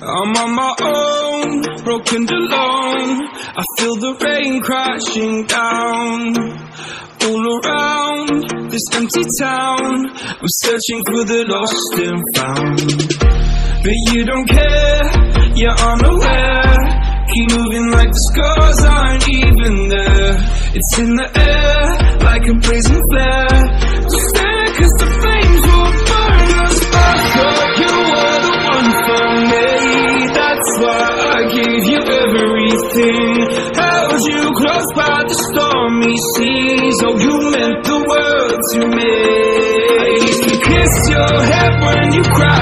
I'm on my own, broken and alone. I feel the rain crashing down all around this empty town. I'm searching for the lost and found, but you don't care, you're unaware. Keep moving like the scars aren't even there. It's in the air like a blazing flare. Just stare, 'cause the flames will burn us. I thought you were the one for me. That's why I gave you everything. Held you close by the stormy seas. Oh, you meant the world to me. I used to kiss your head when you cried.